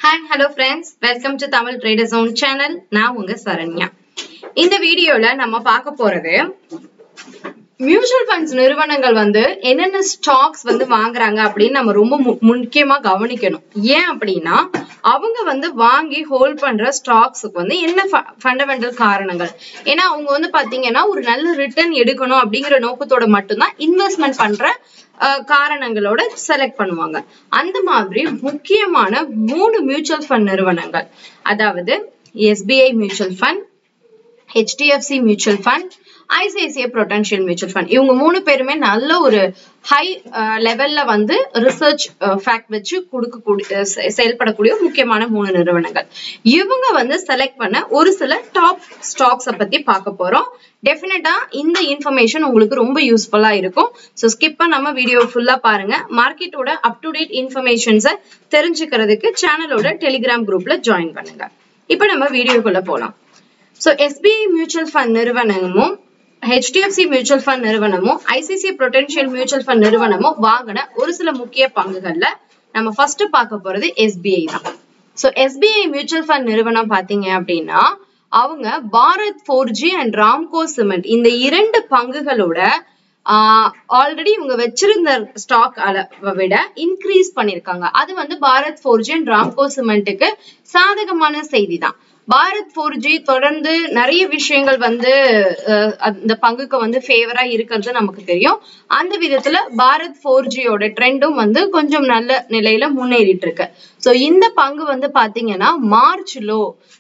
Hi, hello friends. Welcome to Tamil Trader Zone channel. நான் உங்க சரண்யா. இந்த வீடியோல நம்ம பார்க்க போறது மியூச்சுவல் ஃபண்ட்ஸ் நிறுவனங்கள் என்னென்ன ஸ்டாக்ஸ் வாங்குறாங்க அப்படின்னு நம்ம ரொம்ப முக்கியமா கவனிக்கணும். ஏன் அப்படின்னா அவங்க வாங்கி ஹோல்ட் பண்ற ஸ்டாக்ஸுக்கு என்ன ஃபண்டமெண்டல் காரணங்கள். ஏன்னா அவங்க பாத்தீங்கன்னா ஒரு நல்ல ரிட்டர்ன் எடுக்கணும் அப்படிங்கிற நோக்கத்தோட மட்டும்தான் இன்வெஸ்ட்மெண்ட் பண்ற காரணங்களோட செலக்ட் பண்ணுவாங்க. அந்த மாதிரி முக்கியமான 3 மியூச்சுவல் ஃபண்ட் நிறுவனங்கள், அதாவது SBI mutual fund, HDFC mutual fund, ICICI Prudential mutual fund, இவங்க 3 பேருமே நல்ல ஒரு ஹை லெவல்ல ரிசர்ச் ஃபேக்ட் வச்சு செயல்படக்கூடிய முக்கியமான 3 நிறுவனங்கள். இவங்க செலக்ட் பண்ண ஒரு சில டாப் ஸ்டாக்ஸ் பத்தி பார்க்க போறோம். டெஃபினட்டா இந்த இன்ஃபர்மேஷன் உங்களுக்கு ரொம்ப யூஸ்ஃபுல்லா இருக்கும். சோ ஸ்கிப் பண்ணாம வீடியோ ஃபுல்லா பாருங்க. மார்க்கெட்டோட அப் டு டேட் இன்ஃபர்மேஷன்ஸை தெரிஞ்சுக்கிறதுக்கு சேனலோட டெலிகிராம் குரூப்ல ஜாயின் பண்ணுங்க. இப்போ நம்ம வீடியோக்குள்ள போலாம். சோ SBI மியூச்சுவல் ஃபண்ட் நிறுவனமும் HDFC மியூச்சுவல் ஃபண்ட் நிறுவனமும் ICICI Prudential மியூச்சுவல் ஃபண்ட் நிறுவனமும் வாங்கின ஒரு சில முக்கிய பங்குகள்ல நம்ம ஃபர்ஸ்ட் பார்க்க போறது SBI தான். சோ SBI மியூச்சுவல் ஃபண்ட் நிறுவனம் பாத்தீங்க அப்படின்னா அவங்க Bharat 4G and Ramco cement இந்த 2 பங்குகளோட ஆல்ரெடி இவங்க வச்சிருந்த ஸ்டாக் அளவை விட இன்க்ரீஸ் பண்ணிருக்காங்க. அது பாரத் 4G அண்ட் ராம்கோ சிமெண்ட்டுக்கு சாதகமான செய்தி தான். பாரத் 4G தொடர்ந்து நிறைய விஷயங்கள் அந்த பங்குக்கு ஃபேவரா இருக்கிறது நமக்கு தெரியும். அந்த விதத்துல பாரத் 4Gயோட ட்ரெண்டும் கொஞ்சம் நல்ல நிலையில முன்னேறிட்டு இருக்கு. சோ இந்த பங்கு பாத்தீங்கன்னா மார்ச் லோ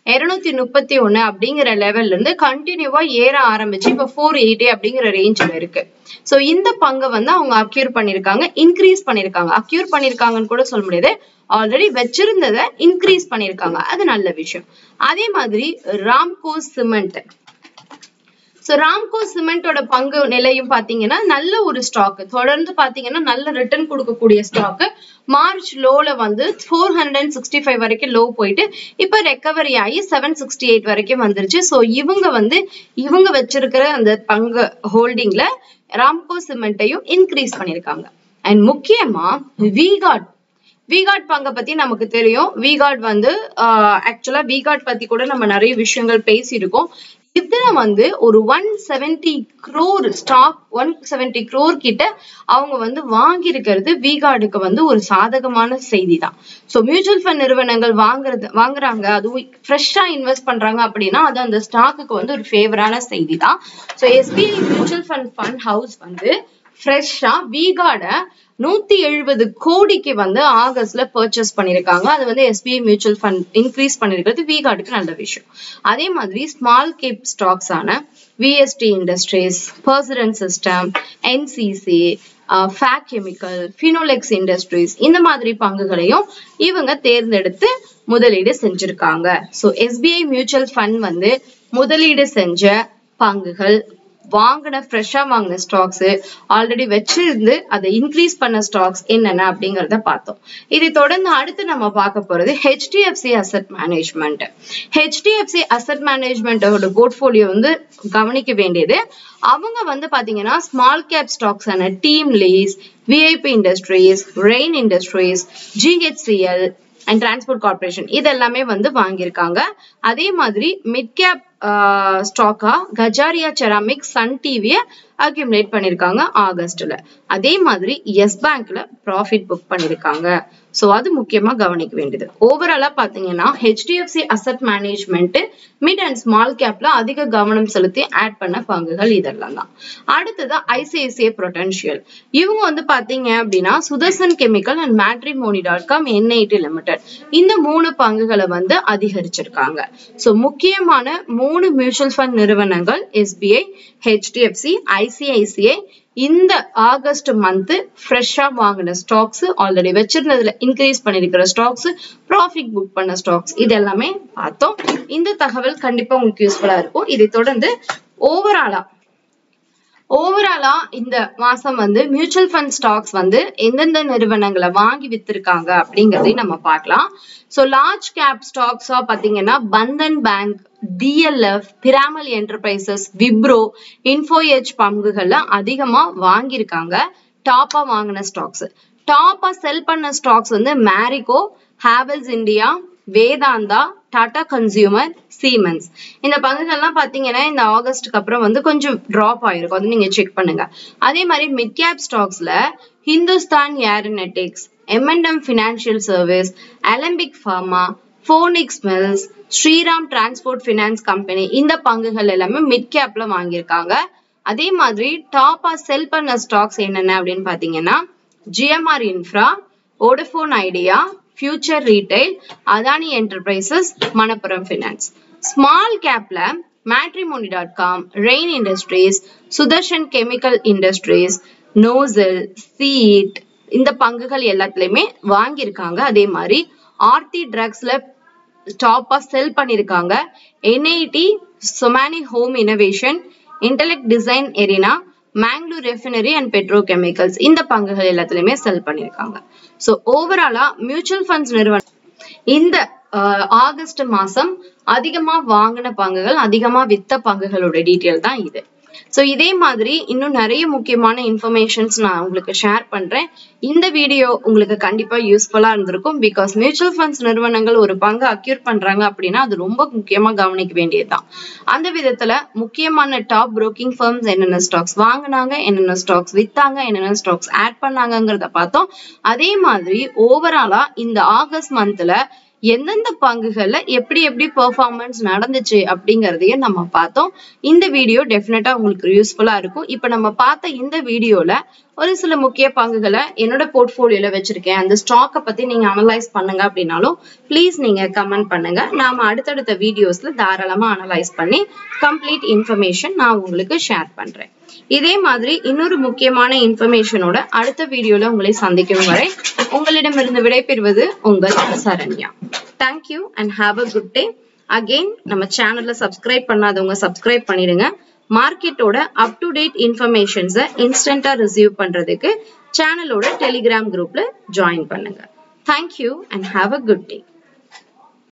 231 அப்படிங்கிற லெவல்ல இருந்து கண்டினியூவா ஏற ஆரம்பிச்சு இப்ப 480 அப்படிங்கிற ரேஞ்ச்ல இருக்கு. சோ இந்த பங்கை அவங்க அக்யூர் பண்ணிருக்காங்க, இன்க்ரீஸ் பண்ணிருக்காங்க. அக்யூர் பண்ணிருக்காங்கன்னு கூட சொல்ல முடியாது, ஆல்ரெடி வச்சிருந்ததை இன்க்ரீஸ் பண்ணிருக்காங்க. அது நல்ல விஷயம். அதே மாதிரி ராம்கோ சிமெண்ட், ராம்கோ சிமெண்டோட பங்கு நிலையும் பாத்தீங்கன்னா நல்ல ஒரு ஸ்டாக், தொடர்ந்து பாத்தீங்கன்னா நல்ல ரிட்டர்ன் கொடுக்கக்கூடிய ஸ்டாக். மார்ச் லோல 465 வரைக்கும் லோ போயிட்டு இப்ப ரெக்கவரி ஆகி 768 வரைக்கும் வந்துருச்சு. சோ இவங்க வச்சிருக்கிற அந்த பங்கு ஹோல்டிங்ல ராம்கோ சிமெண்ட்டையும் இன்க்ரீஸ் பண்ணிருக்காங்க. அண்ட் முக்கியமா விகார்ட் பங்கை பத்தி நமக்கு தெரியும். விகார்ட் ஆக்சுவலா விகார்ட் பத்தி கூட நம்ம நிறைய விஷயங்கள் பேசியிருக்கோம். இதுல ஒரு 170 crore ஸ்டாக், 170 crore கிட்ட அவங்க வாங்கி இருக்கிறது விகார்டுக்கு ஒரு சாதகமான செய்தி தான். சோ மியூச்சுவல் ஃபண்ட் நிறுவனங்கள் வாங்குறாங்க, அதுவும் ஃப்ரெஷ்ஷா இன்வெஸ்ட் பண்றாங்க அப்படின்னா அது அந்த ஸ்டாக்குக்கு ஒரு ஃபேவரான செய்தி தான். So SBI mutual fund house ஃப்ரெஷ்ஷா விகார்ட 170 கோடிக்கு ஆகஸ்ட்ல பர்ச்சேஸ் பண்ணிருக்காங்க. அது SBI மியூச்சுவல் ஃபண்ட் இன்க்ரீஸ் பண்ணிருக்கிறது விகார்டுக்கு நல்ல விஷயம். அதே மாதிரி ஸ்மால் கேப் ஸ்டாக்ஸ் ஆன VST industries, persistent system, NCC, ஃபேக் கெமிக்கல், ஃபினோலெக்ஸ் இண்டஸ்ட்ரீஸ் இந்த மாதிரி பங்குகளையும் இவங்க தேர்ந்தெடுத்து முதலீடு செஞ்சிருக்காங்க. சோ SBI மியூச்சுவல் ஃபண்ட் முதலீடு செஞ்ச பங்குகள், ஃப்ரெஷ்ஷா வாங்கின ஸ்டாக்ஸ், ஆல்ரெடி வச்சிருந்து அதை இன்க்ரீஸ் பண்ண ஸ்டாக்ஸ் என்னென்ன அப்படிங்கறத பார்த்தோம். இதை தொடர்ந்து அடுத்து நம்ம பார்க்க போறது HDFC asset management. HDFC asset மேனேஜ்மெண்டோட போர்ட்போலியோ கவனிக்க வேண்டியது, அவங்க பாத்தீங்கன்னா ஸ்மால் கேப் ஸ்டாக்ஸ் ஆன TeamLease, VIP industries, rain industries, GHCL and transport corporation இதெல்லாமே வாங்கியிருக்காங்க. அதே மாதிரி மிட் கேப் ஸ்டாக்கா Kajaria ceramic, Sun TV accumulate பண்ணிருக்காங்க ஆகஸ்ட்ல. அதே மாதிரி எஸ் பேங்க்ல ப்ராஃபிட் புக் பண்ணிருக்காங்க. சோ அது முக்கியமா கவனிக்க வேண்டியது. ஓவராலா பாத்தீங்கன்னா HDFC asset management mid and small கேப்ல அதிக கவனம் செலுத்தி ஆட் பண்ண பங்குகள் இதெல்லாம் தான். அடுத்தது ICICI Prudential. இவங்க பாத்தீங்க அப்படின்னா Sudarshan chemical and matrimony.com NIT limited இந்த 3 பங்குகளை அதிகரிச்சிருக்காங்க. சோ முக்கியமான 3 மியூச்சுவல் ஃபண்ட் நிறுவனங்கள் SBI, HDFC, ICICI இந்த ஆகஸ்ட் மந்த் ஃப்ரெஷ்ஷா வாங்கின ஸ்டாக்ஸ், ஆல்ரெடி வச்சிருந்ததுல இன்க்ரீஸ் பண்ணிருக்கிற ஸ்டாக்ஸ், ப்ராஃபிட் புக் பண்ண ஸ்டாக்ஸ் இதெல்லாமே பார்த்தோம். இந்த தகவல் கண்டிப்பா உங்களுக்கு யூஸ்ஃபுல்லா இருக்கும். இதை தொடர்ந்து ஓவராலா இந்த மாசம் மியூச்சுவல் ஃபண்ட் ஸ்டாக்ஸ் எந்தெந்த நிறுவனங்களை வாங்கி வித்திருக்காங்க அப்படிங்கறதையும் நம்ம பார்க்கலாம். சோ லார்ஜ் கேப் ஸ்டாக்ஸா பாத்தீங்கன்னா Bandhan bank, DLF, Piramal enterprises, Wipro, info edge பங்குகள்ல அதிகமா வாங்கியிருக்காங்க. டாப்பா வாங்கின ஸ்டாக்ஸ், டாப்பா செல் பண்ண ஸ்டாக்ஸ் Marico, Havells India, Vedanta, Tata consumer, Siemens. இந்த பங்குகள்லாம் பாத்தீங்கன்னா இந்த ஆகஸ்டுக்கு அப்புறம் வந்து கொஞ்சம் டிராப் ஆயிருக்கும். அது நீங்க செக் பண்ணுங்க. அதே மாதிரி மிட் கேப் ஸ்டாக்ஸ்ல Hindustan aeronautics, M&M financial service, Alembic pharma, Phoenix mills, Shriram transport finance company இந்த பங்குகள் எல்லாமே மிட் கேப்ல வாங்கியிருக்காங்க. அதே மாதிரி டாப்பா செல் பண்ண ஸ்டாக்ஸ் என்னென்ன அப்படின்னு பாத்தீங்கன்னா GMR infra, Vodafone Idea, future retail, Adani enterprises, Manappuram finance. Small கேப்ல matrimony.com, rain industries, Sudarshan chemical industries, Nocil, Ceat இந்த பங்குகள் எல்லாத்துலயுமே வாங்கியிருக்காங்க. அதே மாதிரி ஆர்த்தி ட்ரக்ஸ்ல டாப்பா செல் பண்ணிருக்காங்க. NIT, Somany home innovation, intellect design arena, Mangalore refinery and petrochemicals இந்த பங்குகள் எல்லாத்துலயுமே செல் பண்ணிருக்காங்க. சோ ஓவராலா மியூச்சுவல் ஃபண்ட்ஸ் நிறுவனம் இந்த ஆகஸ்ட் மாசம் அதிகமா வாங்கின பங்குகள், அதிகமா வித்த பங்குகளோட டீட்டெயில் தான் இது. சோ இதே மாதிரி இன்னும் நிறைய முக்கியமான இன்ஃபர்மேஷன்ஸ் நான் உங்களுக்கு ஷேர் பண்றேன். இந்த வீடியோ உங்களுக்கு கண்டிப்பா யூஸ்ஃபுல்லா இருந்திருக்கும். பிகாஸ் மியூச்சுவல் ஃபண்ட்ஸ் நிறுவனங்கள் ஒரு பங்கு அக்யூர் பண்றாங்க அப்படின்னா அது ரொம்ப முக்கியமா கவனிக்க வேண்டியதுதான். அந்த விதத்துல முக்கியமான டாப் புரோக்கிங் ஃபர்ம்ஸ் என்னென்ன ஸ்டாக்ஸ் வாங்கினாங்க, என்னென்ன ஸ்டாக்ஸ் வித்தாங்க, என்னென்ன ஸ்டாக்ஸ் ஆட் பண்ணாங்கிறத பார்த்தோம். அதே மாதிரி ஓவராலா இந்த ஆகஸ்ட் மந்த்ல எந்தெந்த பங்குகள்ல எப்படி எப்படி பெர்ஃபார்மன்ஸ் நடந்துச்சு அப்படிங்கறதையும் நம்ம பார்த்தோம். இந்த வீடியோ டெஃபினட்டா உங்களுக்கு யூஸ்ஃபுல்லா இருக்கும். இப்ப நம்ம பார்த்த இந்த வீடியோல ஒரு சில முக்கிய பங்குகளை என்னோட போர்ட்ஃபோலியோல வச்சிருக்கேன், அந்த ஸ்டாக்கை பத்தி நீங்க அனலைஸ் பண்ணுங்க அப்படின்னாலும் ப்ளீஸ் நீங்க கமெண்ட் பண்ணுங்க. நாம அடுத்தடுத்த வீடியோஸ்ல தாராளமா அனலைஸ் பண்ணி கம்ப்ளீட் இன்ஃபர்மேஷன் நான் உங்களுக்கு ஷேர் பண்றேன். இதே மாதிரி இன்னொரு முக்கியமான இன்ஃபர்மேஷனோட அடுத்த வீடியோல உங்களை சந்திக்கும் வரை உங்களிடமிருந்து விடைபெறுவது உங்கள் Saranya. Thank you and have a good day. Again நம்ம சேனல்ல சப்ஸ்கிரைப் பண்ணாதவங்க சப்ஸ்கிரைப் பண்ணிடுங்க. மார்க்கெட்டோட அப் டு டேட் இன்ஃபர்மேஷன்ஸை இன்ஸ்டன்டா ரிசீவ் பண்றதுக்கு சேனலோட டெலிகிராம் குரூப்ல ஜாயின் பண்ணுங்க. Thank you and have a good day.